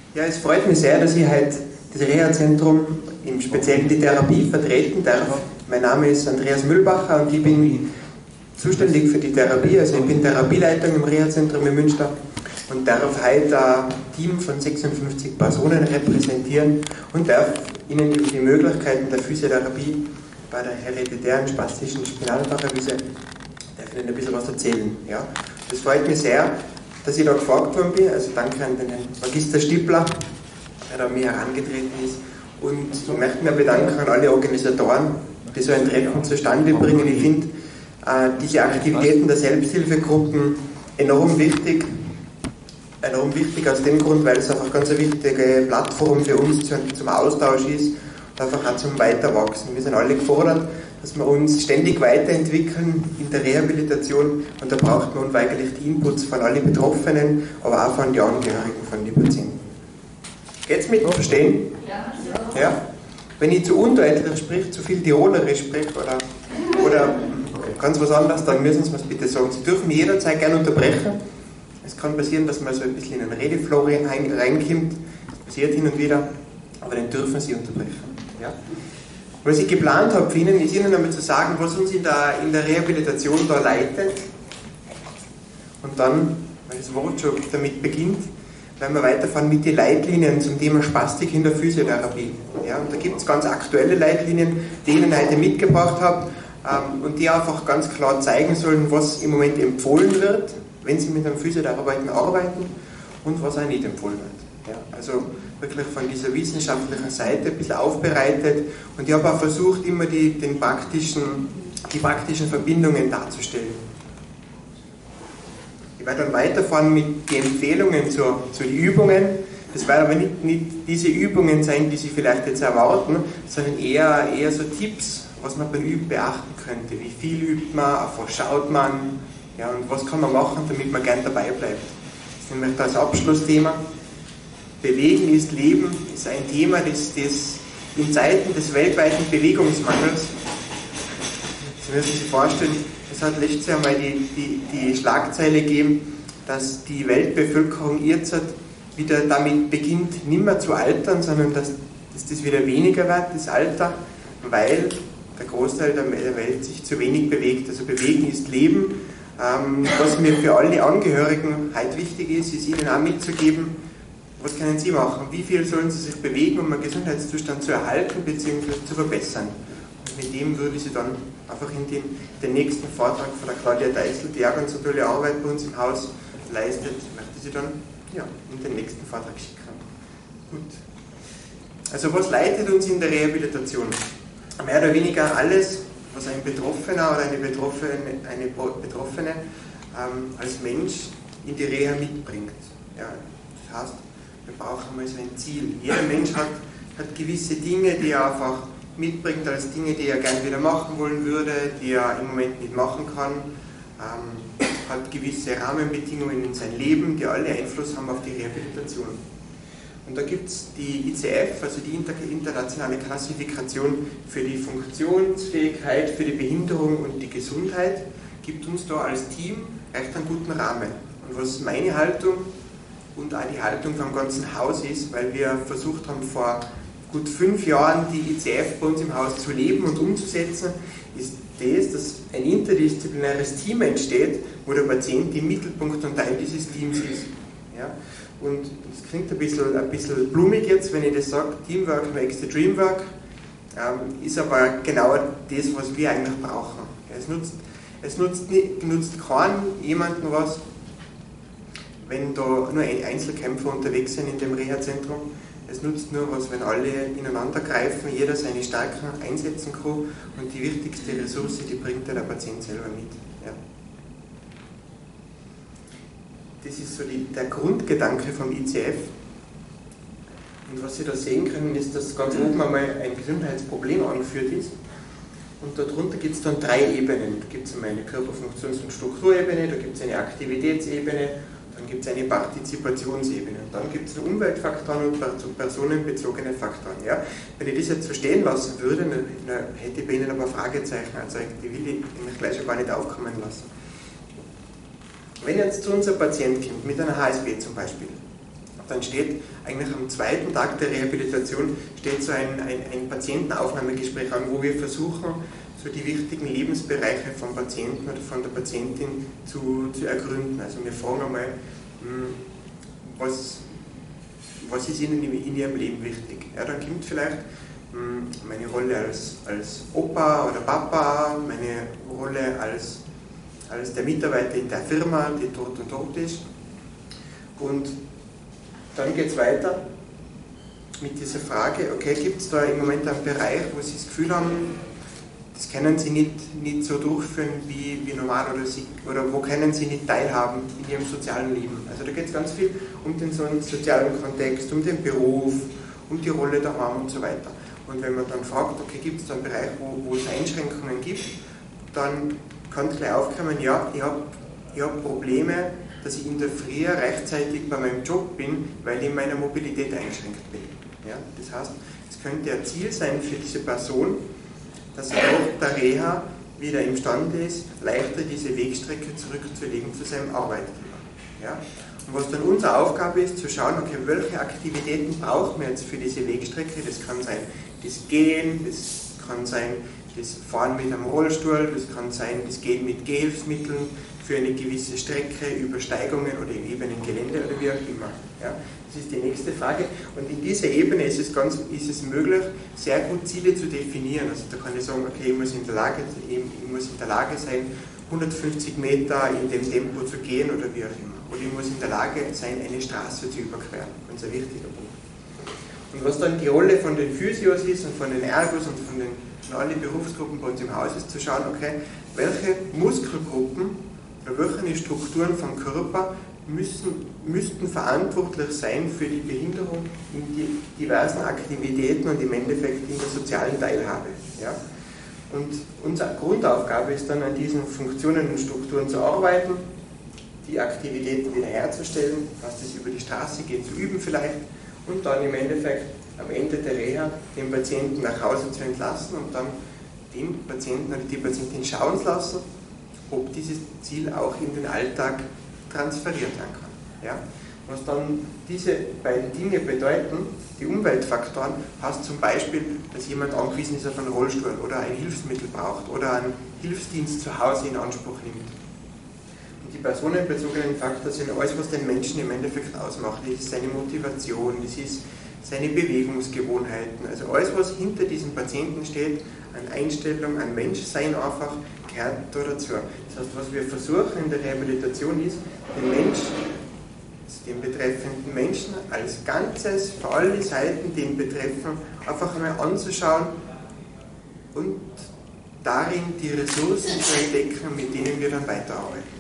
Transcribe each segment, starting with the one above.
Ja, es freut mich sehr, dass ich heute das Reha-Zentrum, im Speziellen die Therapie, vertreten darf. Mein Name ist Andreas Mühlbacher und ich bin zuständig für die Therapie. Also ich bin Therapieleitung im Reha-Zentrum in Münster und darf heute ein Team von 56 Personen repräsentieren und darf Ihnen über die Möglichkeiten der Physiotherapie bei der hereditären spastischen Spinalparalyse ein bisschen was erzählen. Ja. Das freut mich sehr, dass ich da gefragt worden bin. Also danke an den Herrn Magister Stippler, der da an mich herangetreten ist. Und ich möchte mich bedanken an alle Organisatoren, die so ein Treffen zustande bringen. Ich finde diese Aktivitäten der Selbsthilfegruppen enorm wichtig. Enorm wichtig aus dem Grund, weil es einfach ganz eine wichtige Plattform für uns zum Austausch ist und einfach auch zum Weiterwachsen. Wir sind alle gefordert, dass wir uns ständig weiterentwickeln in der Rehabilitation und da braucht man unweigerlich die Inputs von allen Betroffenen, aber auch von den Angehörigen von den Patienten. Geht's mit? Verstehen? Ja. Wenn ich zu undeutlich spreche, zu viel Tirolerisch spreche oder ganz was anderes, dann müssen Sie mir bitte sagen. Sie dürfen mich jederzeit gerne unterbrechen. Es kann passieren, dass man so ein bisschen in einen Redeflow reinkommt. Das passiert hin und wieder, aber dann dürfen Sie unterbrechen. Ja? Was ich geplant habe für Ihnen, ist Ihnen einmal zu sagen, was uns in der Rehabilitation da leitet. Und dann, weil das Wort schon damit beginnt, werden wir weiterfahren mit den Leitlinien zum Thema Spastik in der Physiotherapie. Ja, und da gibt es ganz aktuelle Leitlinien, die ich Ihnen heute mitgebracht habe und die einfach ganz klar zeigen sollen, was im Moment empfohlen wird, wenn Sie mit einem Physiotherapeuten arbeiten und was auch nicht empfohlen wird. Ja, also wirklich von dieser wissenschaftlichen Seite ein bisschen aufbereitet und ich habe auch versucht, immer die praktischen Verbindungen darzustellen. Ich werde dann weiterfahren mit den Empfehlungen zu den Übungen. Das werden aber nicht diese Übungen sein, die Sie vielleicht jetzt erwarten, sondern eher so Tipps, was man beim Üben beachten könnte. Wie viel übt man, auf was schaut man, ja, und was kann man machen, damit man gern dabei bleibt. Das ist nämlich das Abschlussthema. Bewegen ist Leben, ist ein Thema, das in Zeiten des weltweiten Bewegungsmangels, Sie müssen sich vorstellen, es hat letztes Jahr mal die Schlagzeile gegeben, dass die Weltbevölkerung jetzt wieder damit beginnt, nicht mehr zu altern, sondern dass das wieder weniger wird, das Alter, weil der Großteil der Welt sich zu wenig bewegt. Also Bewegen ist Leben. Was mir für alle Angehörigen heute wichtig ist Ihnen auch mitzugeben, was können Sie machen? Wie viel sollen Sie sich bewegen, um einen Gesundheitszustand zu erhalten bzw. zu verbessern? Und mit dem würde ich Sie dann einfach in den nächsten Vortrag von der Claudia Deißel, die auch ganz so tolle Arbeit bei uns im Haus leistet, möchte sie dann in den nächsten Vortrag schicken. Gut. Also was leitet uns in der Rehabilitation? Mehr oder weniger alles, was ein Betroffener oder eine Betroffene als Mensch in die Reha mitbringt. Ja, das heißt, wir brauchen mal so ein Ziel. Jeder Mensch hat gewisse Dinge, die er einfach mitbringt, als Dinge, die er gerne wieder machen wollen würde, die er im Moment nicht machen kann, hat gewisse Rahmenbedingungen in sein Leben, die alle Einfluss haben auf die Rehabilitation. Und da gibt es die ICF, also die internationale Klassifikation für die Funktionsfähigkeit, für die Behinderung und die Gesundheit, gibt uns da als Team recht einen guten Rahmen. Und was meine Haltung und auch die Haltung vom ganzen Haus ist, weil wir versucht haben, vor gut 5 Jahren die ICF bei uns im Haus zu leben und umzusetzen, ist das, dass ein interdisziplinäres Team entsteht, wo der Patient im Mittelpunkt und Teil dieses Teams ist. Ja? Und das klingt ein bisschen blumig jetzt, wenn ich das sage, Teamwork makes the dream work, ist aber genau das, was wir eigentlich brauchen. Es nutzt keinem jemandem was, wenn da nur Einzelkämpfer unterwegs sind in dem Reha-Zentrum. Es nutzt nur was, wenn alle ineinander greifen, jeder seine Stärken einsetzen kann und die wichtigste Ressource, die bringt der Patient selber mit. Ja. Das ist so der Grundgedanke vom ICF. Und was Sie da sehen können, ist, dass ganz oben einmal ein Gesundheitsproblem angeführt ist. Und darunter gibt es dann 3 Ebenen. Da gibt es einmal eine Körperfunktions- und Strukturebene, da gibt es eine Aktivitätsebene, dann gibt es eine Partizipationsebene und dann gibt es Umweltfaktoren und personenbezogene Faktoren. Ja? Wenn ich das jetzt verstehen lassen würde, dann hätte ich bei Ihnen aber Fragezeichen erzeugt, die will ich nämlich gleich schon gar nicht aufkommen lassen. Wenn jetzt zu uns ein Patient kommt, mit einer HSB zum Beispiel, dann steht eigentlich am zweiten Tag der Rehabilitation steht so ein Patientenaufnahmegespräch an, wo wir versuchen, so die wichtigen Lebensbereiche vom Patienten oder von der Patientin zu ergründen. Also wir fragen einmal, was ist Ihnen in Ihrem Leben wichtig? Ja, dann kommt vielleicht meine Rolle als Opa oder Papa, meine Rolle als der Mitarbeiter in der Firma, die tot und tot ist. Und dann geht es weiter mit dieser Frage, okay, gibt es da im Moment einen Bereich, wo Sie das Gefühl haben, das können Sie nicht so durchführen wie normal oder wo können Sie nicht teilhaben in Ihrem sozialen Leben. Also da geht es ganz viel um den so einen sozialen Kontext, um den Beruf, um die Rolle daheim und so weiter. Und wenn man dann fragt, okay, gibt es da einen Bereich, wo es Einschränkungen gibt, dann kann gleich aufkommen, ja, ich hab Probleme, dass ich in der Früh rechtzeitig bei meinem Job bin, weil ich in meiner Mobilität eingeschränkt bin. Ja, das heißt, es könnte ein Ziel sein für diese Person, dass er nach der Reha wieder imstande ist, leichter diese Wegstrecke zurückzulegen zu seinem Arbeitgeber. Ja? Und was dann unsere Aufgabe ist, zu schauen, okay, welche Aktivitäten brauchen wir jetzt für diese Wegstrecke. Das kann sein das Gehen, das kann sein das Fahren mit einem Rollstuhl, das kann sein das Gehen mit Gehhilfsmitteln für eine gewisse Strecke, Übersteigungen oder im ebenen Gelände oder wie auch immer. Ja? Das ist die nächste Frage. Und in dieser Ebene ist es möglich, sehr gut Ziele zu definieren. Also da kann ich sagen, okay, ich muss in der Lage sein, 150 Meter in dem Tempo zu gehen oder wie auch immer. Oder ich muss in der Lage sein, eine Straße zu überqueren. Ganz ein wichtiger Punkt. Und was dann die Rolle von den Physios ist und von den Ergos und von allen Berufsgruppen bei uns im Haus ist, zu schauen, okay, welche Muskelgruppen oder welche Strukturen vom Körper müssten verantwortlich sein für die Behinderung in die diversen Aktivitäten und im Endeffekt in der sozialen Teilhabe. Ja? Und unsere Grundaufgabe ist dann, an diesen Funktionen und Strukturen zu arbeiten, die Aktivitäten wiederherzustellen, was das über die Straße geht, zu üben vielleicht und dann im Endeffekt am Ende der Reha den Patienten nach Hause zu entlassen und dann den Patienten oder die Patientin schauen zu lassen, ob dieses Ziel auch in den Alltag transferiert werden kann. Ja? Was dann diese beiden Dinge bedeuten, die Umweltfaktoren, heißt zum Beispiel, dass jemand angewiesen ist auf einen Rollstuhl oder ein Hilfsmittel braucht oder einen Hilfsdienst zu Hause in Anspruch nimmt. Und die personenbezogenen Faktoren sind alles, was den Menschen im Endeffekt ausmacht. Das ist seine Motivation, das ist seine Bewegungsgewohnheiten, also alles, was hinter diesem Patienten steht, an Einstellung, an Menschsein einfach, gehört da dazu. Das heißt, was wir versuchen in der Rehabilitation ist, den betreffenden Menschen als Ganzes, für alle Seiten, die ihn betreffen, einfach einmal anzuschauen und darin die Ressourcen zu entdecken, mit denen wir dann weiterarbeiten.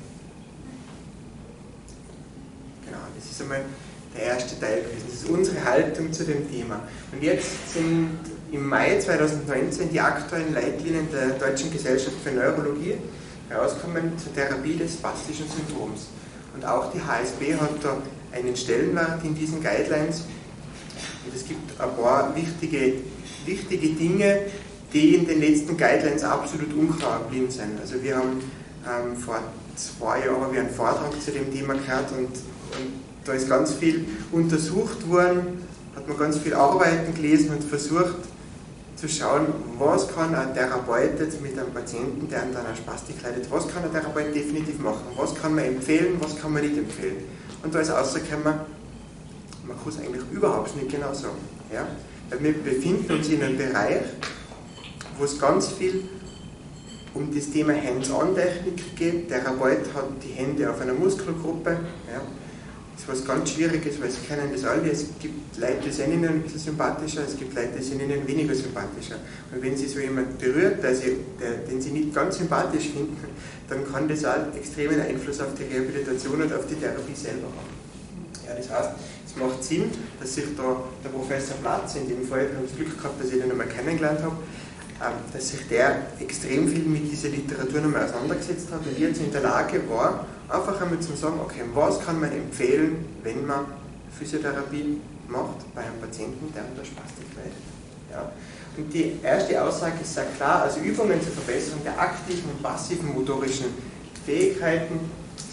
Genau, das ist einmal der erste Teil gewesen. Das ist unsere Haltung zu dem Thema. Und jetzt sind im Mai 2019 die aktuellen Leitlinien der Deutschen Gesellschaft für Neurologie herausgekommen zur Therapie des spastischen Syndroms. Und auch die HSB hat da einen Stellenwert in diesen Guidelines. Und es gibt ein paar wichtige Dinge, die in den letzten Guidelines absolut unklar geblieben sind. Also wir haben vor 2 Jahren einen Vortrag zu dem Thema gehört und da ist ganz viel untersucht worden, hat man ganz viel Arbeiten gelesen und versucht zu schauen, was kann ein Therapeut jetzt mit einem Patienten, der an einer Spastik leidet, was kann ein Therapeut definitiv machen, was kann man empfehlen, was kann man nicht empfehlen. Und da ist rausgekommen, man kann es eigentlich überhaupt nicht genau sagen. Ja? Weil wir befinden uns in einem Bereich, wo es ganz viel um das Thema Hands-on-Technik geht. Der Therapeut hat die Hände auf einer Muskelgruppe. Ja? Das ist was ganz Schwieriges, weil Sie kennen das alle. Es gibt Leute, die sind Ihnen ein bisschen sympathischer, es gibt Leute, die sind Ihnen weniger sympathischer. Und wenn Sie so jemanden berührt, den Sie nicht ganz sympathisch finden, dann kann das auch extremen Einfluss auf die Rehabilitation und auf die Therapie selber haben. Ja, das heißt, es macht Sinn, dass sich da der Professor Platz, in dem Fall, ich habe das Glück gehabt, dass ich den einmal kennengelernt habe, dass sich der extrem viel mit dieser Literatur nochmal auseinandergesetzt hat und jetzt in der Lage war, einfach einmal zu sagen, okay, was kann man empfehlen, wenn man Physiotherapie macht bei einem Patienten, der unter Spastik leidet. Ja. Und die erste Aussage ist sehr klar, also Übungen zur Verbesserung der aktiven und passiven motorischen Fähigkeiten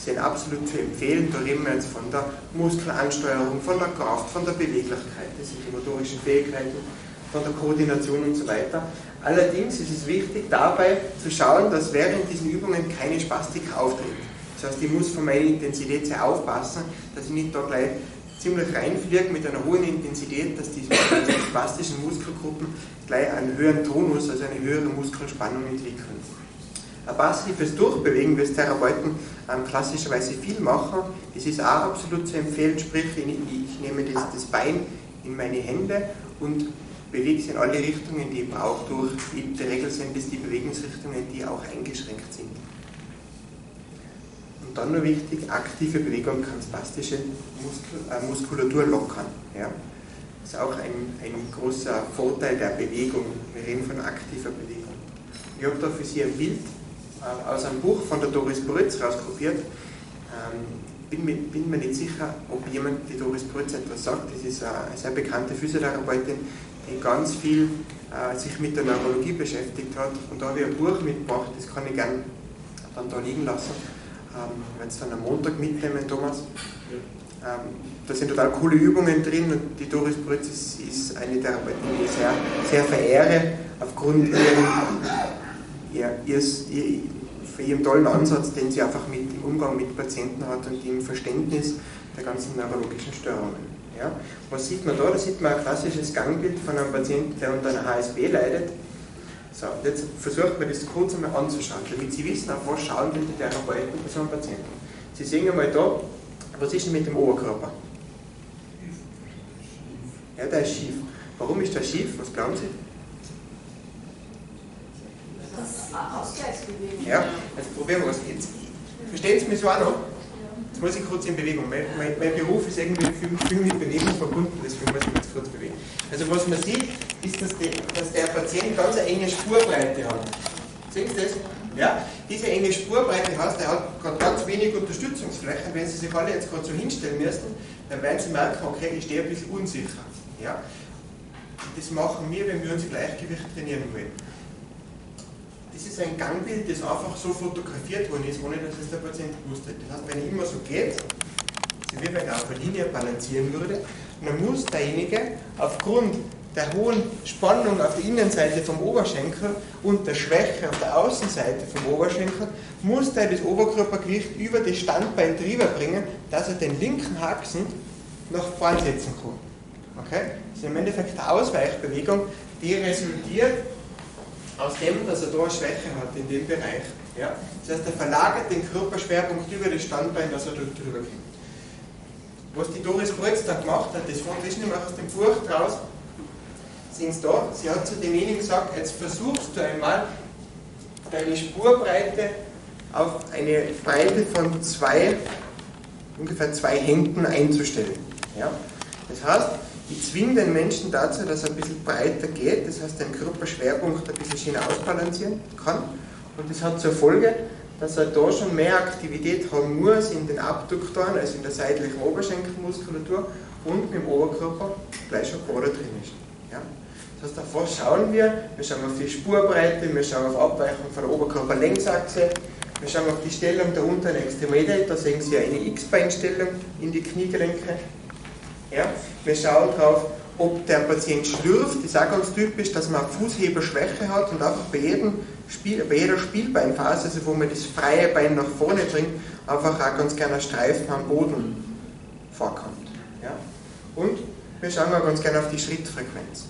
sind absolut zu empfehlen. Da reden wir jetzt von der Muskelansteuerung, von der Kraft, von der Beweglichkeit, das sind die motorischen Fähigkeiten, von der Koordination und so weiter. Allerdings ist es wichtig, dabei zu schauen, dass während diesen Übungen keine Spastik auftritt. Das heißt, ich muss von meiner Intensität sehr aufpassen, dass ich nicht da gleich ziemlich reinfliege mit einer hohen Intensität, dass die spastischen Muskelgruppen gleich einen höheren Tonus, also eine höhere Muskelspannung entwickeln. Ein passives Durchbewegen, wie es Therapeuten klassischerweise viel machen, das ist auch absolut zu empfehlen, sprich ich nehme das Bein in meine Hände und bewege es in alle Richtungen, die ich brauche. In der Regel sind das die Bewegungsrichtungen, die auch eingeschränkt sind. Und dann nur wichtig, aktive Bewegung kann spastische Muskulatur lockern. Ja? Das ist auch ein großer Vorteil der Bewegung. Wir reden von aktiver Bewegung. Ich habe da für Sie ein Bild aus einem Buch von der Doris Prötz rauskopiert. Bin mir nicht sicher, ob jemand die Doris Prötz etwas sagt. Das ist eine sehr bekannte Physiotherapeutin, die ganz viel sich mit der Neurologie beschäftigt hat. Und da habe ich ein Buch mitgebracht, das kann ich gerne dann da liegen lassen. Ich werde es dann am Montag mitnehmen, Thomas. Da sind total coole Übungen drin und die Doris Prötz ist eine Therapeutin, die ich sehr, sehr verehre, aufgrund für ihren tollen Ansatz, den sie einfach im Umgang mit Patienten hat und im Verständnis der ganzen neurologischen Störungen. Ja? Was sieht man da? Da sieht man ein klassisches Gangbild von einem Patienten, der unter einer HSB leidet. So, jetzt versuchen wir das kurz einmal anzuschauen, damit Sie wissen, auf was schauen denn die Therapeuten bei so einem Patienten. Sie sehen einmal da, was ist denn mit dem Oberkörper? Ja, der ist schief. Warum ist der schief? Was glauben Sie? Das ist Ausgleichsbewegung. Ja, jetzt probieren wir was. Jetzt, verstehen Sie mich so auch noch? Jetzt muss ich kurz in Bewegung. Mein Beruf ist irgendwie viel mit Bewegung verbunden, deswegen muss ich mich jetzt kurz bewegen. Also was man sieht, ist, dass der Patient ganz eine enge Spurbreite hat. Sehen Sie das? Ja? Diese enge Spurbreite heißt, er hat gerade ganz wenig Unterstützungsflächen. Wenn Sie sich alle jetzt gerade so hinstellen müssen, dann werden Sie merken, okay, ich stehe ein bisschen unsicher. Ja? Das machen wir, wenn wir unser Gleichgewicht trainieren wollen. Das ist ein Gangbild, das einfach so fotografiert worden ist, ohne dass es der Patient gewusst hat. Das heißt, wenn er immer so geht, so wie wenn er auf einer Linie balancieren würde, dann muss derjenige aufgrund der hohen Spannung auf der Innenseite vom Oberschenkel und der Schwäche auf der Außenseite vom Oberschenkel, muss der das Oberkörpergewicht über das Standbein drüber bringen, dass er den linken Haxen nach vorn setzen kann. Okay? Das ist im Endeffekt eine Ausweichbewegung, die resultiert aus dem, dass er da eine Schwäche hat in dem Bereich. Ja? Das heißt, er verlagert den Körperschwerpunkt über das Standbein, dass er dort drüber kommt. Was die Doris Prötz dann gemacht hat, das ist nämlich aus dem Buch draus, sehen Sie da, sie hat zu demjenigen gesagt, jetzt versuchst du einmal deine Spurbreite auf eine Breite von ungefähr zwei Händen einzustellen. Ja? Das heißt, ich zwinge den Menschen dazu, dass er ein bisschen breiter geht, das heißt, den Körperschwerpunkt ein bisschen schöner ausbalancieren kann. Und das hat zur Folge, dass er da schon mehr Aktivität haben muss in den Abduktoren, also in der seitlichen Oberschenkelmuskulatur und mit dem Oberkörper gleich schon vorne drin ist. Ja? Das heißt, auf was schauen wir? Wir schauen auf die Spurbreite, wir schauen auf Abweichung von der Oberkörperlängsachse, wir schauen auf die Stellung der unteren Extremität, da sehen Sie eine X-Beinstellung in die Kniegelenke. Ja? Wir schauen darauf, ob der Patient schlürft. Das ist auch ganz typisch, dass man eine Fußheberschwäche hat und einfach bei jeder Spielbeinphase, also wo man das freie Bein nach vorne bringt, einfach auch ganz gerne ein Streifen am Boden vorkommt. Ja? Und wir schauen auch ganz gerne auf die Schrittfrequenz.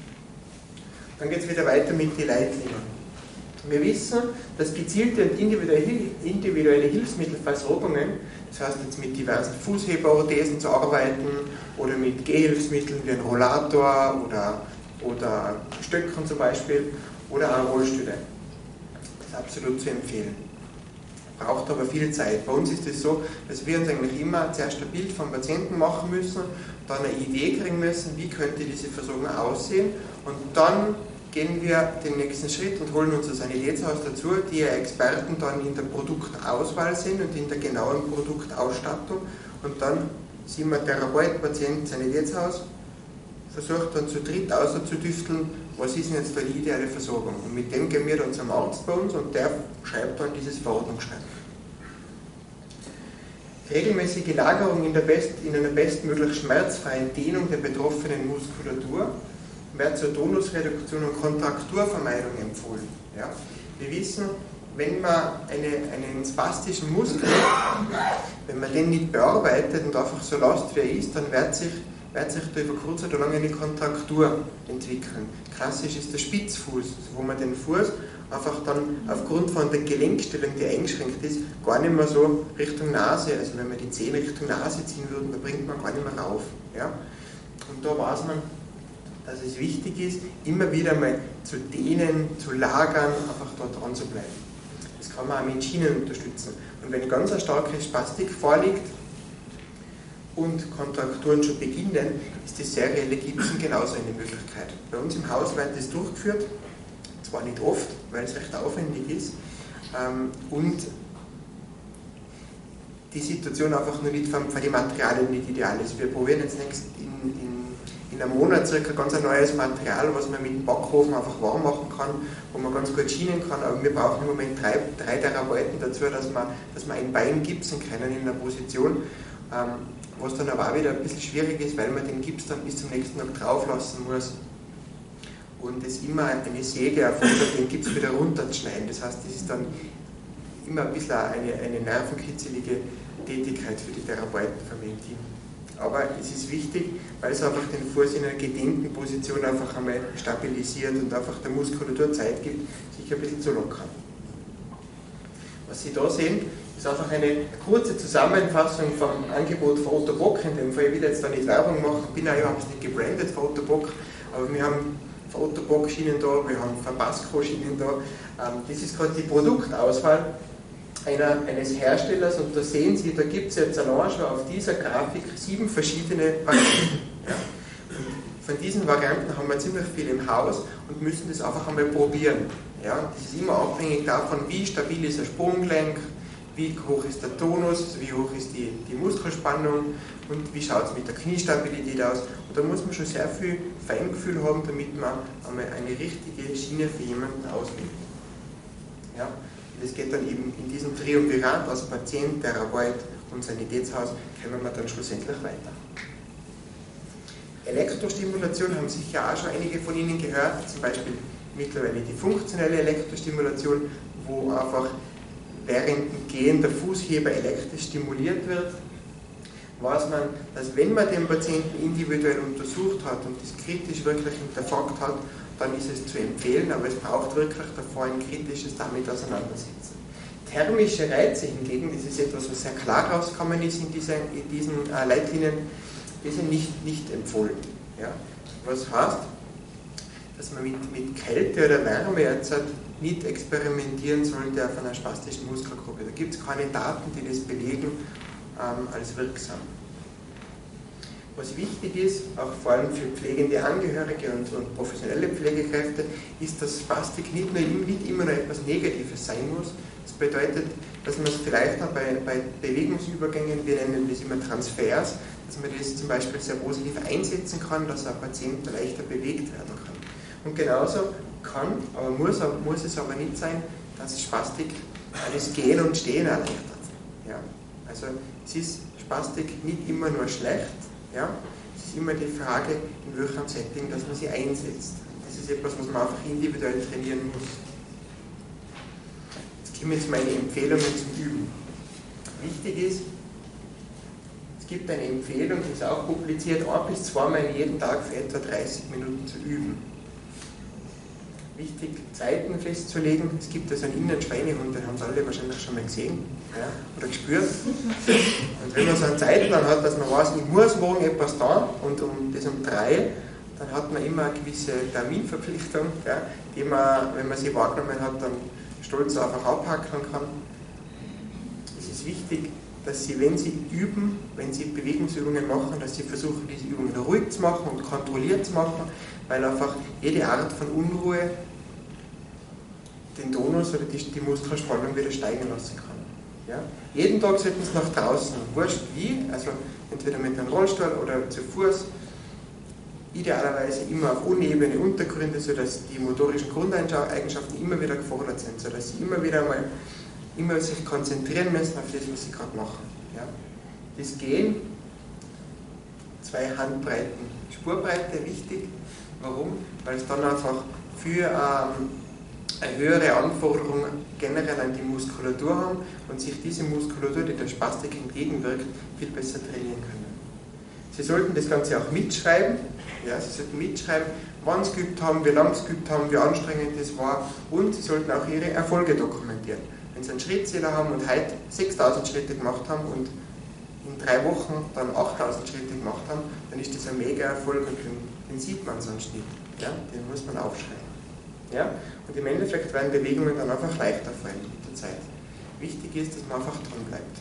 Dann geht es wieder weiter mit den Leitlinien. Wir wissen, dass gezielte und individuelle Hilfsmittelversorgungen, das heißt jetzt mit diversen Fußheberorthesen zu arbeiten oder mit Gehhilfsmitteln wie ein Rollator oder Stöckern zum Beispiel oder auch Rollstühle. Das ist absolut zu empfehlen. Braucht aber viel Zeit. Bei uns ist es so, dass wir uns eigentlich immer zuerst ein Bild vom Patienten machen müssen, dann eine Idee kriegen müssen, wie könnte diese Versorgung aussehen und dann gehen wir den nächsten Schritt und holen uns ein Sanitätshaus dazu, die ja Experten dann in der Produktauswahl sind und in der genauen Produktausstattung und dann sind wir Therapeut, Patient, Sanitätshaus, versucht dann zu dritt auszudüfteln, was ist denn jetzt da die ideale Versorgung. Und mit dem gehen wir dann zum Arzt bei uns und der schreibt dann dieses Verordnungsschreiben. Regelmäßige Lagerung in einer bestmöglich schmerzfreien Dehnung der betroffenen Muskulatur wird zur Tonusreduktion und Kontrakturvermeidung empfohlen. Ja? Wir wissen, wenn man einen spastischen Muskel, wenn man den nicht bearbeitet und einfach so lässt, wie er ist, dann wird sich da über kurz oder lang eine Kontraktur entwickeln. Klassisch ist der Spitzfuß, wo man den Fuß einfach dann aufgrund von der Gelenkstellung, die eingeschränkt ist, gar nicht mehr so Richtung Nase, also wenn wir die Zähne Richtung Nase ziehen würden, da bringt man gar nicht mehr rauf. Ja? Und da weiß man, dass es wichtig ist, immer wieder mal zu dehnen, zu lagern, einfach dort dran zu bleiben. Das kann man auch mit Schienen unterstützen. Und wenn ganz eine starke Spastik vorliegt und Kontrakturen schon beginnen, ist das serielle Gipsen genauso eine Möglichkeit. Bei uns im Haus wird das durchgeführt, zwar nicht oft, weil es recht aufwendig ist, und die Situation einfach nur nicht für die Materialien nicht ideal ist. Wir probieren jetzt nächst in einem Monat circa ganz ein neues Material, was man mit dem Backofen einfach warm machen kann, wo man ganz gut schienen kann, aber wir brauchen im Moment drei Therapeuten dazu, dass wir ein Bein gipsen können in einer Position, was dann aber auch wieder ein bisschen schwierig ist, weil man den Gips dann bis zum nächsten Tag drauf lassen muss und es immer eine Säge erfordert, den Gips wieder runterzuschneiden. Das heißt, das ist dann immer ein bisschen eine nervenkitzelige Tätigkeit für die Therapeuten von meinem Team. Aber es ist wichtig, weil es einfach den Fuß in einer gedehnten Position einfach einmal stabilisiert und einfach der Muskulatur Zeit gibt, sich ein bisschen zu lockern. Was Sie da sehen, ist einfach eine kurze Zusammenfassung vom Angebot von Otto Bock, in dem Fall ich will jetzt da nicht Werbung machen, bin auch überhaupt nicht gebrandet von Otto Bock, aber wir haben von Otto Bock Schienen da, wir haben von Basco Schienen da. Das ist gerade die Produktauswahl eines Herstellers und da sehen Sie, da gibt es jetzt allein schon auf dieser Grafik 7 verschiedene Varianten. Ja. Von diesen Varianten haben wir ziemlich viel im Haus und müssen das einfach einmal probieren. Ja. Das ist immer abhängig davon, wie stabil ist das Sprunggelenk, wie hoch ist der Tonus, wie hoch ist die Muskelspannung und wie schaut es mit der Kniestabilität aus. Und da muss man schon sehr viel Feingefühl haben, damit man einmal eine richtige Schiene für jemanden auswählt. Ja. Das geht dann eben in diesem Triumvirat aus Patient, Therapeut und Sanitätshaus, kommen wir dann schlussendlich weiter. Elektrostimulation haben sicher auch schon einige von Ihnen gehört, zum Beispiel mittlerweile die funktionelle Elektrostimulation, wo einfach während dem Gehen der Fußheber elektrisch stimuliert wird. Weiß man, dass wenn man den Patienten individuell untersucht hat und das kritisch wirklich hinterfragt hat, dann ist es zu empfehlen, aber es braucht wirklich davor ein kritisches damit auseinandersetzen. Thermische Reize hingegen, das ist etwas, was sehr klar rausgekommen ist in diesen Leitlinien, die sind nicht empfohlen. Ja? Was heißt, dass man mit Kälte oder Wärme jetzt nicht experimentieren sollte auf einer spastischen Muskelgruppe. Da gibt es keine Daten, die das belegen als wirksam. Was wichtig ist, auch vor allem für pflegende Angehörige und professionelle Pflegekräfte, ist, dass Spastik nicht immer nur etwas Negatives sein muss. Das bedeutet, dass man es vielleicht auch bei Bewegungsübergängen, wir nennen das immer Transfers, dass man das zum Beispiel sehr positiv einsetzen kann, dass ein Patient leichter bewegt werden kann. Und genauso kann, aber muss es aber nicht sein, dass Spastik alles Gehen und Stehen erleichtert. Ja? Also es ist Spastik nicht immer nur schlecht, ja? Es ist immer die Frage, in welchem Setting, dass man sie einsetzt. Das ist etwas, was man einfach individuell trainieren muss. Jetzt kommen jetzt meine Empfehlungen zum Üben. Wichtig ist, es gibt eine Empfehlung, die ist auch publiziert, 1 bis 2 Mal jeden Tag für etwa 30 Minuten zu üben. Wichtig, Zeiten festzulegen. Es gibt also einen Innenschweinehund, den haben Sie alle wahrscheinlich schon mal gesehen, ja, oder gespürt. Und wenn man so einen Zeitplan hat, dass man weiß, ich muss morgen etwas da und um 3, dann hat man immer eine gewisse Terminverpflichtung, ja, die man, wenn man sie wahrgenommen hat, dann stolz einfach abhakeln kann. Es ist wichtig, dass Sie, wenn Sie üben, wenn Sie Bewegungsübungen machen, dass Sie versuchen, diese Übungen ruhig zu machen und kontrolliert zu machen, weil einfach jede Art von Unruhe den Tonus oder die Muskelspannung wieder steigen lassen kann. Ja? Jeden Tag sollten Sie nach draußen, wurscht wie, also entweder mit einem Rollstuhl oder zu Fuß, idealerweise immer auf unebene Untergründe, sodass die motorischen Grundeigenschaften immer wieder gefordert sind, sodass Sie immer wieder mal sich konzentrieren müssen auf das, was Sie gerade machen. Ja? Das Gehen, 2 Handbreiten Spurbreite, wichtig. Warum? Weil es dann einfach für eine höhere Anforderung generell an die Muskulatur haben und sich diese Muskulatur, die der Spastik entgegenwirkt, viel besser trainieren können. Sie sollten das Ganze auch mitschreiben. Ja, Sie sollten mitschreiben, wann Sie geübt haben, wie lange Sie geübt haben, wie anstrengend es war, und Sie sollten auch Ihre Erfolge dokumentieren. Wenn Sie einen Schrittzähler haben und heute 6000 Schritte gemacht haben und in 3 Wochen dann 8000 Schritte gemacht haben, dann ist das ein mega Erfolg und den sieht man sonst nicht. Ja? Den muss man aufschreiben. Ja? Und im Endeffekt werden Bewegungen dann einfach leichter fallen mit der Zeit. Wichtig ist, dass man einfach dran bleibt.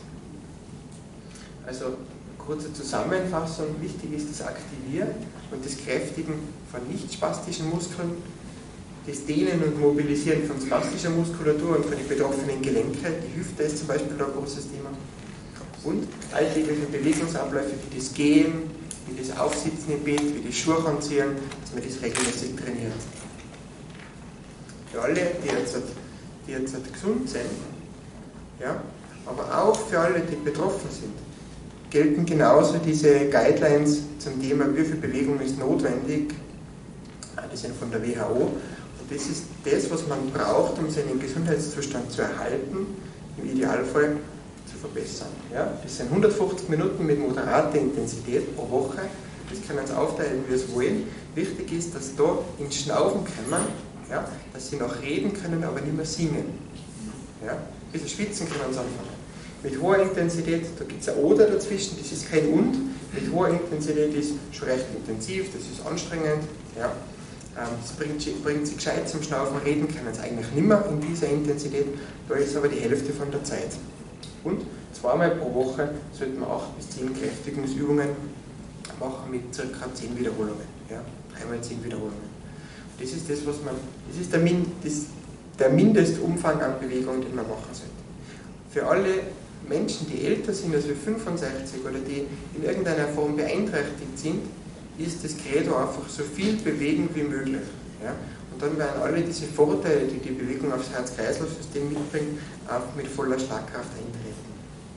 Also, kurze Zusammenfassung: Wichtig ist das Aktivieren und das Kräftigen von nicht spastischen Muskeln, das Dehnen und Mobilisieren von spastischer Muskulatur und von den betroffenen Gelenke. Die Hüfte ist zum Beispiel ein großes Thema. Und alltägliche Bewegungsabläufe wie das Gehen, wie das Aufsitzen im Bett, wie das Schuhe anziehen, dass man das regelmäßig trainiert. Für alle, die jetzt gesund sind, ja, aber auch für alle, die betroffen sind, gelten genauso diese Guidelines zum Thema, wie viel Bewegung ist notwendig. Die sind von der WHO. Und das ist das, was man braucht, um seinen Gesundheitszustand zu erhalten, im Idealfall zu verbessern. Ja? Das sind 150 Minuten mit moderater Intensität pro Woche. Das können Sie aufteilen, wie Sie wollen. Wichtig ist, dass Sie da ins Schnaufen kommen, ja? Dass Sie noch reden können, aber nicht mehr singen. Ja? Ein bisschen schwitzen können Sie anfangen. Mit hoher Intensität, da gibt es ein Oder dazwischen, das ist kein Und. Mit hoher Intensität ist schon recht intensiv, das ist anstrengend. Ja. Das bringt Sie gescheit zum Schnaufen, reden können Sie eigentlich nicht mehr in dieser Intensität, da ist aber die Hälfte von der Zeit. Und 2-mal pro Woche sollten wir 8 bis 10 Kräftigungsübungen machen mit ca. 10 Wiederholungen. Ja. 3-mal 10 Wiederholungen. Das ist das, was man, das ist der Mindestumfang an Bewegung, den man machen sollte. Für alle Menschen, die älter sind als 65 oder die in irgendeiner Form beeinträchtigt sind, ist das Credo einfach so viel bewegen wie möglich. Ja? Und dann werden alle diese Vorteile, die die Bewegung aufs Herz-Kreislauf-System mitbringt, auch mit voller Schlagkraft eintreten.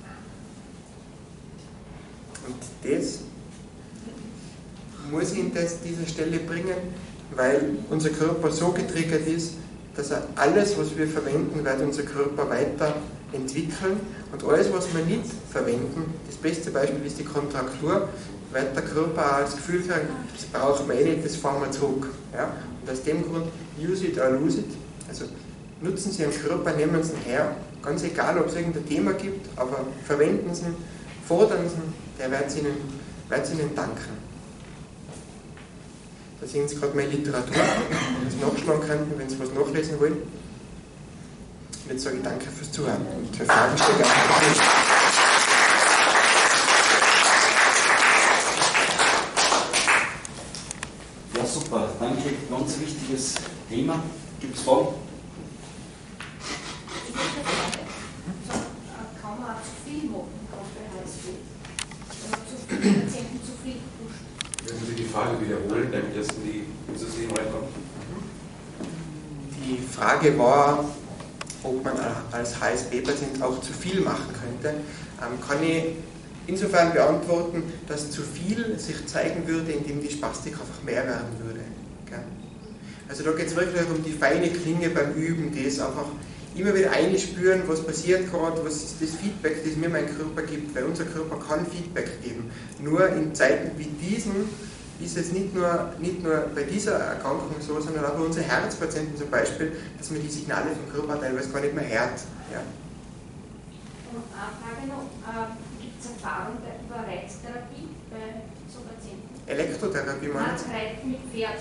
Und das muss ich an dieser Stelle bringen, weil unser Körper so getriggert ist, dass alles, was wir verwenden, wird unser Körper weiter entwickeln, und alles, was wir nicht verwenden, das beste Beispiel ist die Kontraktur, wird der Körper auch das Gefühl kriegen, das braucht man eh nicht, das fahren wir zurück. Ja? Und aus dem Grund, use it or lose it, also nutzen Sie Ihren Körper, nehmen Sie ihn her, ganz egal, ob es irgendein Thema gibt, aber verwenden Sie ihn, fordern Sie ihn, der wird es Ihnen danken. Da sehen Sie gerade meine Literatur, wenn Sie nachschlagen könnten, wenn Sie was nachlesen wollen. Und jetzt sage ich danke fürs Zuhören und für Fragen stelle ich einfach. Ja, super, danke. Ganz wichtiges Thema. Gibt es Fragen? Ich habe eine Frage. Kann man auch zu viel machen, auch bei HSP? Oder zu viele Patienten zu viel pushen? Würden Sie die Frage wiederholen, damit das ins System reinkommt? Die Frage war, ob man als HSP-Patient auch zu viel machen könnte. Kann ich insofern beantworten, dass zu viel sich zeigen würde, indem die Spastik einfach mehr werden würde. Also da geht es wirklich um die feine Klinge beim Üben, das einfach immer wieder einspüren, was passiert gerade, was ist das Feedback, das mir mein Körper gibt, weil unser Körper kann Feedback geben. Nur in Zeiten wie diesen ist es nicht nur bei dieser Erkrankung so, sondern auch bei unseren Herzpatienten zum Beispiel, dass man die Signale vom Körper teilweise gar nicht mehr hört. Ja. Und eine Frage noch, gibt es Erfahrung über Reiztherapie bei so Patienten? Elektrotherapie meinen Sie? Reiten mit Pferd.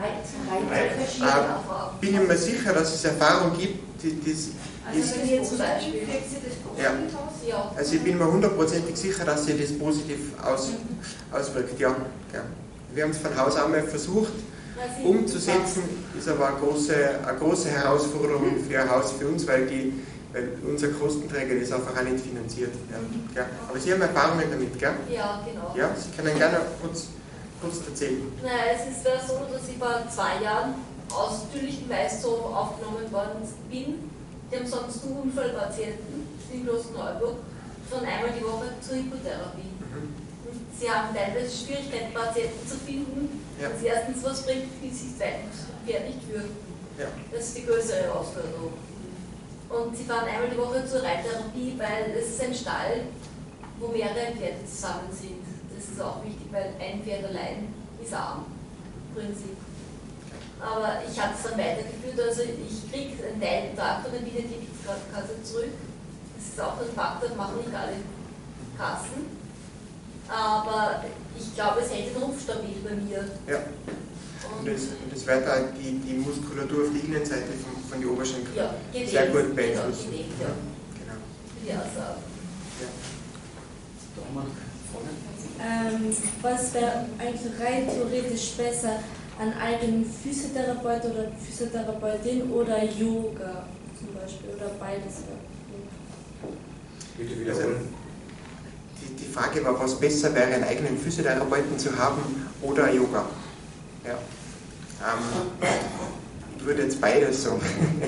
Bin ich mir sicher, dass es Erfahrung gibt, die das also ist. wenn ihr zum Beispiel kriegt sie das positiv aus? Ja. Also ich bin mir 100%ig sicher, dass sich das positiv auswirkt, ja. Wir haben es von Haus an mal versucht umzusetzen, ist aber eine große Herausforderung für ein Haus, für uns, weil unser Kostenträger das einfach auch nicht finanziert. Ja. Aber Sie haben Erfahrungen damit, gell? Ja, genau. Ja, Sie können gerne kurz erzählen. Nein, es ist so, dass ich vor 2 Jahren aus natürlichem Weise so aufgenommen worden bin. Die haben sonst nur Unfallpatienten, Stillos Neuburg, fahren einmal die Woche zur Hypotherapie. Und sie haben teilweise Schwierigkeiten, Patienten zu finden, Ja. und sie erstens was bringt, wie sie zweitens fertig führen. Ja. Das ist die größere Herausforderung. Und sie fahren einmal die Woche zur Reittherapie, weil es ist ein Stall, wo mehrere Pferde zusammen sind. Das ist auch wichtig, weil ein Pferd allein ist arm, im Prinzip. Aber ich habe es dann weitergeführt, also ich kriege einen Teil Traktor in die Ticketkasse zurück. Das ist auch ein Faktor, das machen nicht alle Kassen. Aber ich glaube, es hält den Rumpf stabil bei mir. Ja. Und das wird auch die Muskulatur auf der Innenseite von den Oberschenkeln Ja, sehr gut beeinflussen. genäht, ja. Genau. Ja, so. Was wäre eigentlich rein theoretisch besser, einen eigenen Physiotherapeut oder Physiotherapeutin oder Yoga zum Beispiel oder beides? Bitte wiederholen. Die Frage war, was besser wäre, einen eigenen Physiotherapeuten zu haben oder Yoga. Ja. Ich würde jetzt beides sagen.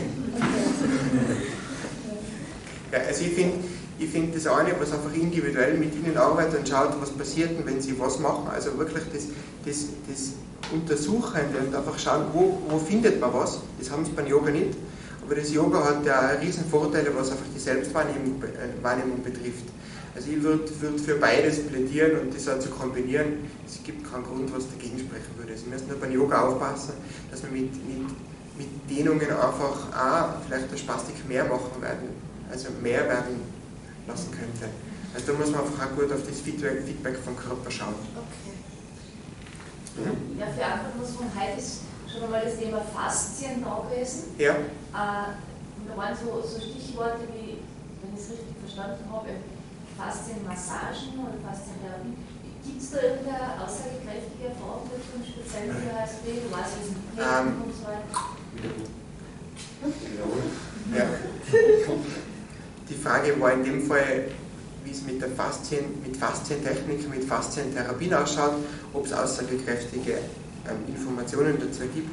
Ja, also ich finde das eine, was einfach individuell mit ihnen arbeitet und schaut, was passiert, wenn sie was machen. Also wirklich das Untersuchen und einfach schauen, wo findet man was. Das haben sie beim Yoga nicht. Aber das Yoga hat ja riesen Vorteile, was einfach die Selbstwahrnehmung betrifft. Also ich würde für beides plädieren und das auch zu kombinieren. Es gibt keinen Grund, was dagegen sprechen würde. Sie müssen nur beim Yoga aufpassen, dass wir mit Dehnungen einfach auch vielleicht der Spastik mehr machen werden, also mehr werden lassen könnte. Also da muss man einfach auch gut auf das Feedback vom Körper schauen. Okay. Ja, für Anfang muss man heute ist schon einmal das Thema Faszien da gewesen. Ja. Da waren so Stichworte wie, wenn ich es richtig verstanden habe, Faszienmassagen oder Faszientherapie. Gibt es da irgendeine aussagekräftige Erfahrung dazu, speziell für HSP, was ist mit Kneten und so weiter? Wiederholen. Ja. Die Frage war in dem Fall, wie es mit Faszientechniken, mit Faszientherapien ausschaut, ob es aussagekräftige Informationen dazu gibt.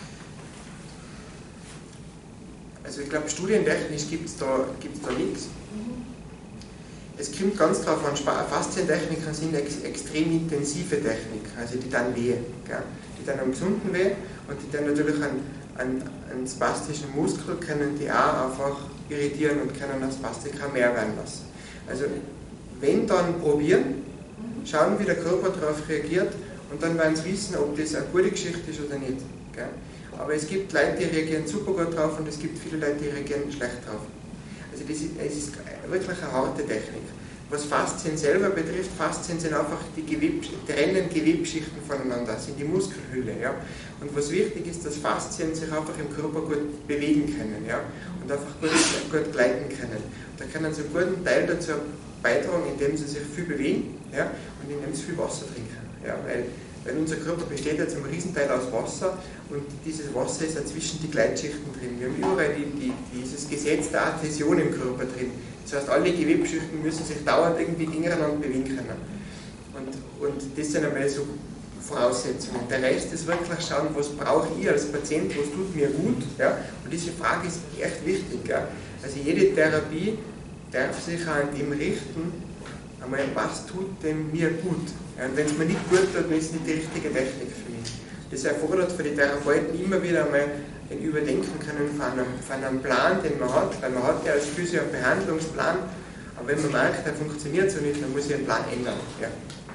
Also ich glaube, studientechnisch gibt es da nichts. Es kommt ganz klar von Faszientechniken sind extrem intensive Techniken, also die dann weh, gell? Die dann am gesunden weh und die dann natürlich einen spastischen Muskel können die auch einfach irritieren und können das Spastik auch mehr werden lassen. Also wenn dann probieren, schauen wie der Körper darauf reagiert und dann werden sie wissen, ob das eine gute Geschichte ist oder nicht. Gell? Aber es gibt Leute, die reagieren super gut drauf und es gibt viele Leute, die reagieren schlecht drauf. Also es ist wirklich eine harte Technik. Was Faszien selber betrifft, Faszien sind einfach die trennen Gewebschichten voneinander, sind die Muskelhülle. Ja? Und was wichtig ist, dass Faszien sich einfach im Körper gut bewegen können, ja? Und einfach gut gleiten können. Und da können sie einen guten Teil dazu beitragen, indem sie sich viel bewegen, ja? Und indem sie viel Wasser trinken. Ja? Weil unser Körper besteht ja zum Riesenteil aus Wasser und dieses Wasser ist ja zwischen die Gleitschichten drin. Wir haben überall dieses Gesetz der Adhäsion im Körper drin. Das heißt, alle Gewebschichten müssen sich dauernd irgendwie gegeneinander bewegen können. Und das sind einmal so Voraussetzungen. Der Rest ist wirklich schauen, was brauche ich als Patient, was tut mir gut. Ja? Und diese Frage ist echt wichtig. Ja? Also jede Therapie darf sich auch an dem richten, einmal, was tut denn mir gut? Ja, und wenn es mir nicht gut tut, dann ist es nicht die richtige Technik für mich. Das erfordert für die Therapeuten immer wieder einmal ein Überdenken können von einem Plan, den man hat, weil man hat ja als Physio einen Behandlungsplan, aber wenn man merkt, der funktioniert so nicht, dann muss ich den Plan ändern. Ja.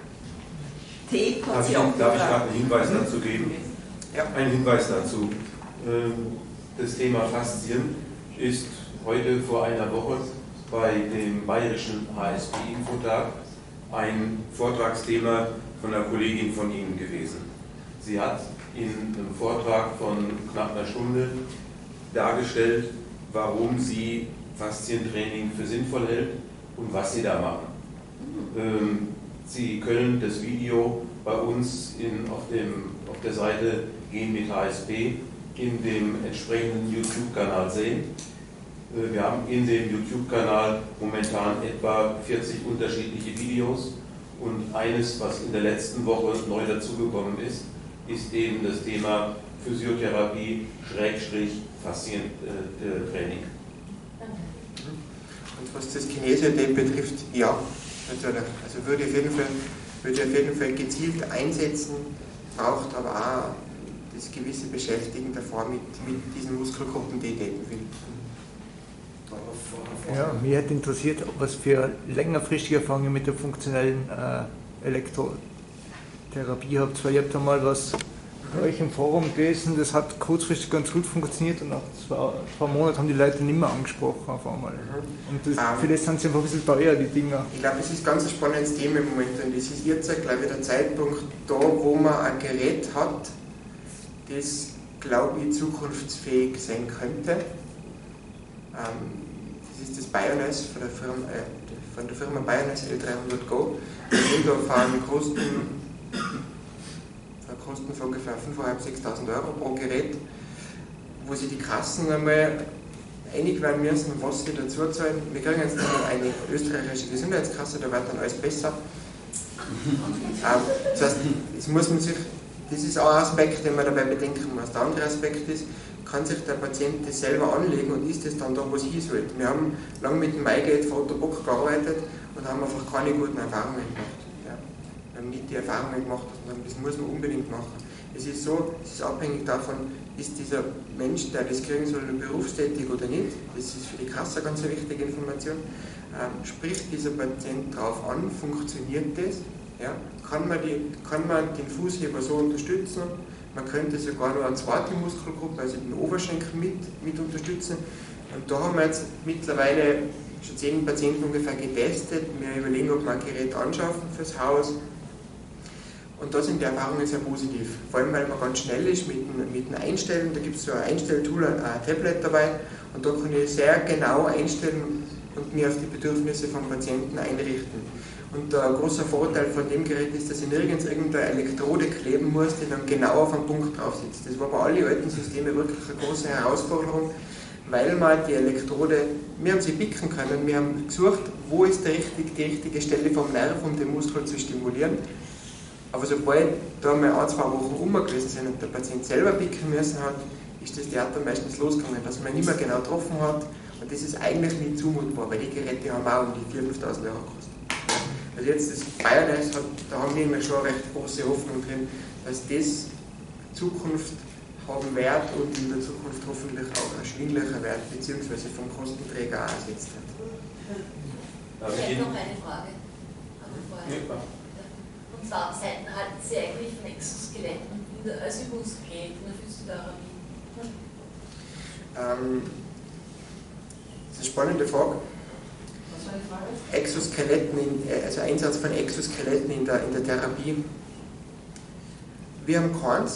Darf ich gerade einen Hinweis dazu geben? Ja. Ein Hinweis dazu. Das Thema Faszien ist heute vor einer Woche bei dem Bayerischen HSP-Infotag ein Vortragsthema von einer Kollegin von Ihnen gewesen. Sie hat in einem Vortrag von knapp einer Stunde dargestellt, warum sie Faszientraining für sinnvoll hält und was sie da machen. Sie können das Video bei uns auf der Seite Gehen mit HSP in dem entsprechenden YouTube-Kanal sehen. Wir haben in dem YouTube-Kanal momentan etwa 40 unterschiedliche Videos und eines, was in der letzten Woche neu dazugekommen ist eben das Thema Physiotherapie / Faszientraining. Und was das Kinesio-Tape betrifft, ja, natürlich. Also würde ich auf jeden Fall gezielt einsetzen, braucht aber auch das gewisse Beschäftigen davor mit diesen Muskelgruppen, die ich tapen will. Ja, mich hätte interessiert, was für längerfristige Erfahrungen mit der funktionellen Elektrotherapie habt. Weil ich habe da mal was bei euch im Forum gelesen, das hat kurzfristig ganz gut funktioniert und nach zwei Monaten haben die Leute nicht mehr angesprochen auf einmal. Und vielleicht sind sie einfach ein bisschen teuer, die Dinger. Ich glaube, es ist ganz ein spannendes Thema im Moment und es ist jetzt, glaube ich, der Zeitpunkt da, wo man ein Gerät hat, das, glaube ich, zukunftsfähig sein könnte. Das ist das Bioness von der Firma Bioness L300 Go. Wir sind da auf einen Kosten von ungefähr 5.500–6.000 € pro Gerät, wo sich die Kassen einmal einig werden müssen, was sie dazu zahlen. Wir kriegen jetzt eine österreichische Gesundheitskasse, da wird dann alles besser. Das heißt, das ist auch ein Aspekt, den man dabei bedenken muss. Der andere Aspekt ist, kann sich der Patient das selber anlegen und ist es dann da, wo es hin soll. Wir haben lange mit dem MyGate von Otto Bock gearbeitet und haben einfach keine guten Erfahrungen gemacht. Ja. Wir haben nicht die Erfahrungen gemacht, sondern das muss man unbedingt machen. Es ist so, es ist abhängig davon, ist dieser Mensch, der das kriegen soll, berufstätig oder nicht. Das ist für die Kasse eine ganz wichtige Information. Spricht dieser Patient darauf an, funktioniert das? Ja? Kann man den Fußheber so unterstützen? Man könnte sogar noch eine zweite Muskelgruppe, also den Oberschenkel mit unterstützen. Und da haben wir jetzt mittlerweile schon 10 Patienten ungefähr getestet. Wir überlegen, ob wir ein Gerät anschaffen fürs Haus. Und da sind die Erfahrungen sehr positiv. Vor allem, weil man ganz schnell ist mit dem Einstellen. Da gibt es so ein Einstelltool, ein Tablet dabei. Und da kann ich sehr genau einstellen und mir auf die Bedürfnisse vom Patienten einrichten. Und der große Vorteil von dem Gerät ist, dass ich nirgends irgendeine Elektrode kleben muss, die dann genau auf einen Punkt drauf sitzt. Das war bei allen alten Systemen wirklich eine große Herausforderung, weil man die Elektrode, wir haben sie picken können, wir haben gesucht, wo ist die richtige Stelle vom Nerv, um den Muskel zu stimulieren. Aber sobald da mal 1–2 Wochen gewesen sind und der Patient selber picken müssen hat, ist das Theater meistens losgegangen, dass man nicht mehr genau getroffen hat. Und das ist eigentlich nicht zumutbar, weil die Geräte haben auch um die 4.000–5.000 € gekostet. Also jetzt das Bioness, da haben wir immer schon eine recht große Hoffnung drin, dass das Zukunft haben wird und in der Zukunft hoffentlich auch erschwinglicher wird, beziehungsweise vom Kostenträger auch ersetzt wird. Ich hätte noch eine Frage. Und zwar, Seiten halten Sie eigentlich von Exoskeletten als Übungsgerät in der Physiotherapie? Das ist eine spannende Frage. Exoskeletten, also Einsatz von Exoskeletten in der Therapie. Wir haben keins,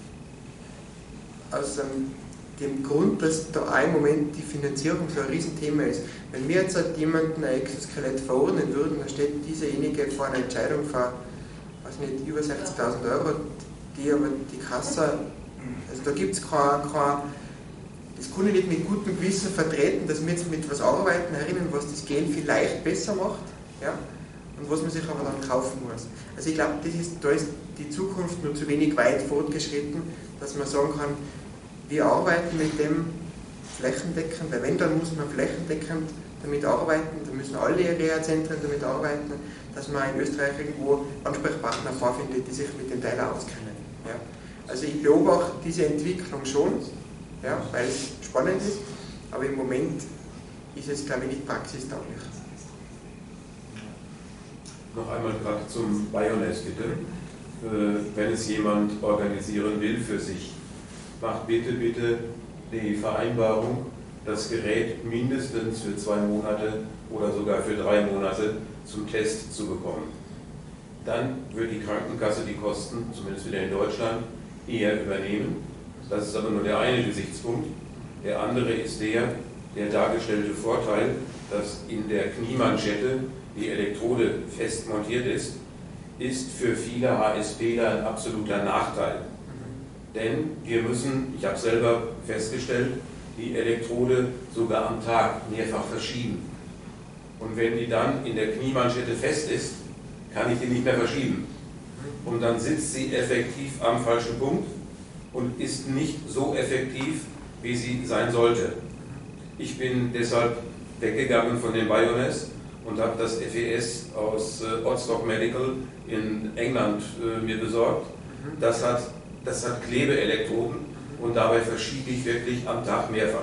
aus dem Grund, dass da auch im Moment die Finanzierung so ein Riesenthema ist. Wenn wir jetzt jemanden ein Exoskelett verordnen würden, dann steht dieserjenige vor einer Entscheidung vor, weiß nicht, über 60.000 €, die aber die Kasse, also da gibt es das kann ich nicht mit gutem Gewissen vertreten, dass wir jetzt mit etwas arbeiten herinnen, was das Gehen vielleicht besser macht, ja, und was man sich aber dann kaufen muss. Also ich glaube, da ist die Zukunft nur zu wenig weit fortgeschritten, dass man sagen kann, wir arbeiten mit dem flächendeckend, weil wenn, dann muss man flächendeckend damit arbeiten, da müssen alle Reha-Zentren damit arbeiten, dass man in Österreich irgendwo Ansprechpartner vorfindet, die sich mit dem Teil auskennen. Ja. Also ich beobachte diese Entwicklung schon, ja, weil es spannend ist, aber im Moment ist es, glaube ich, nicht praxistauglich. Noch einmal gerade zum Bioness, bitte. Wenn es jemand organisieren will für sich, macht bitte die Vereinbarung, das Gerät mindestens für 2 Monate oder sogar für 3 Monate zum Test zu bekommen. Dann wird die Krankenkasse die Kosten, zumindest wieder in Deutschland, eher übernehmen. Das ist aber nur der eine Gesichtspunkt. Der andere ist der dargestellte Vorteil, dass in der Kniemanschette die Elektrode fest montiert ist für viele HSPler ein absoluter Nachteil. Denn wir müssen, ich habe selber festgestellt, die Elektrode sogar am Tag mehrfach verschieben. Und wenn die dann in der Kniemanschette fest ist, kann ich die nicht mehr verschieben. Und dann sitzt sie effektiv am falschen Punkt und ist nicht so effektiv, wie sie sein sollte. Ich bin deshalb weggegangen von dem Bioness und habe das FES aus Oddstock Medical in England mir besorgt. Das hat Klebeelektroden und dabei verschiebe ich wirklich am Tag mehrfach.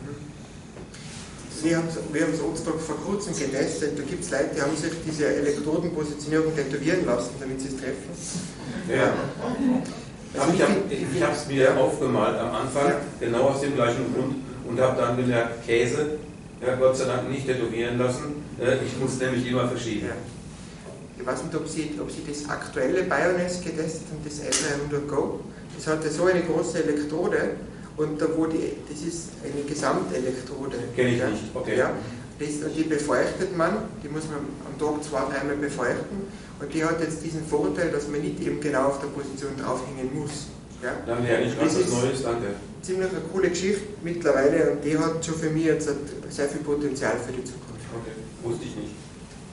Wir haben es Oddstock vor kurzem getestet. Da gibt es Leute, die haben sich diese Elektrodenpositionierung tätowieren lassen, damit sie es treffen. Ja. Also ich habe es mir aufgemalt am Anfang, genau aus dem gleichen Grund, und habe dann gemerkt, Käse, ja, Gott sei Dank nicht tätowieren lassen. Ich muss nämlich immer verschieben. Ja. Ich weiß nicht, ob Sie das aktuelle Bioness getestet haben, das L300 Go. Das hatte so eine große Elektrode und das ist eine Gesamtelektrode. Kenne ich nicht, okay. Ja, die befeuchtet man, die muss man am Tag 2-3 Mal befeuchten und die hat jetzt diesen Vorteil, dass man nicht eben genau auf der Position draufhängen muss. Ja? Dann lerne ich was Neues, danke. Ziemlich eine coole Geschichte mittlerweile und die hat schon für mich jetzt sehr viel Potenzial für die Zukunft. Okay, wusste ich nicht.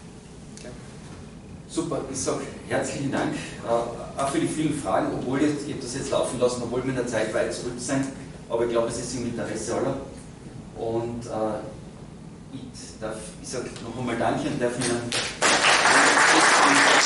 Super, ich sage herzlichen Dank, auch für die vielen Fragen, obwohl ich das jetzt laufen lassen, obwohl wir in der Zeit weit zurück sind, aber ich glaube, es ist im Interesse aller. Und ich sage noch einmal Danke und darf Ihnen